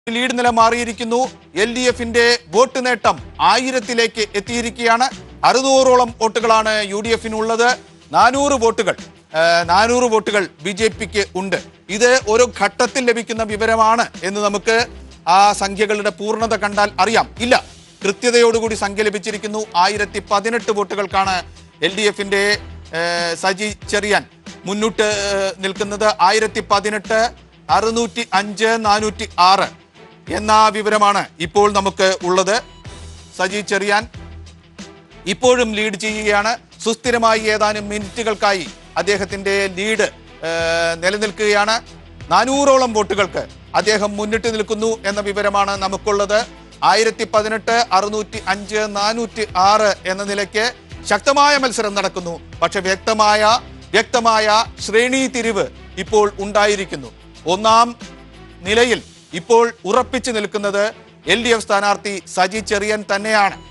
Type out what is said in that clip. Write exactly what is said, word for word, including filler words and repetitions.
Lead നില മാറിയിരിക്കുന്നു. L D എഫിന്റെ വോട്ട് നേട്ടം ആയിരത്തിലേക്ക് എത്തിയിരിക്കുകയാണ്. അറുന്നൂറോളം വോട്ടുകളാണ് യു ഡി എഫിനുള്ളത്. നാനൂറ് വോട്ടുകൾ നാനൂറ് വോട്ടുകൾ ബി ജെ പിക്ക് ഉണ്ട്. ഇത് ഓരോ ഘട്ടത്തിൽ ലഭിക്കുന്ന വിവരമാണ് എന്ന് നമുക്ക് ആ സംഖ്യകളുടെ പൂർണ്ണത കണ്ടാൽ അറിയാം. ഇല്ല, കൃത്യതയോടുകൂടി സംഖ്യ ലഭിച്ചിരിക്കുന്നു. ആയിരത്തി പതിനെട്ട് വോട്ടുകൾക്കാണ് എൽ ഡി എഫിന്റെ സജി ചെറിയാൻ മുന്നോട്ട് നിൽക്കുന്നത്. ആയിരത്തി പതിനെട്ട് അറുന്നൂറ്റി അഞ്ച് നാനൂറ്റി ആറ് എന്ന വിവരമാണ് ഇപ്പോൾ നമുക്ക് ഉള്ളത്. സജി ചെറിയാൻ ഇപ്പോഴും ലീഡ് ചെയ്യുകയാണ്. സുസ്ഥിരമായി ഏതാനും മിനിറ്റുകൾക്കായി അദ്ദേഹത്തിന്റെ ലീഡ് നിലനിൽക്കുകയാണ്. നാനൂറോളം വോട്ടുകൾക്ക് അദ്ദേഹം മുന്നിട്ട് നിൽക്കുന്നു എന്ന വിവരമാണ് നമുക്കുള്ളത്. ആയിരത്തി പതിനെട്ട് അറുന്നൂറ്റി അഞ്ച് നാനൂറ്റി ആറ് എന്ന നിലയ്ക്ക് ശക്തമായ മത്സരം നടക്കുന്നു. പക്ഷെ വ്യക്തമായ വ്യക്തമായ ശ്രേണി തിരിവ് ഇപ്പോൾ ഉണ്ടായിരിക്കുന്നു. ഒന്നാം നിലയിൽ ഇപ്പോൾ ഉറപ്പിച്ചു നിൽക്കുന്നത് എൽ ഡി എഫ് സ്ഥാനാർത്ഥി സജി ചെറിയാൻ തന്നെയാണ്.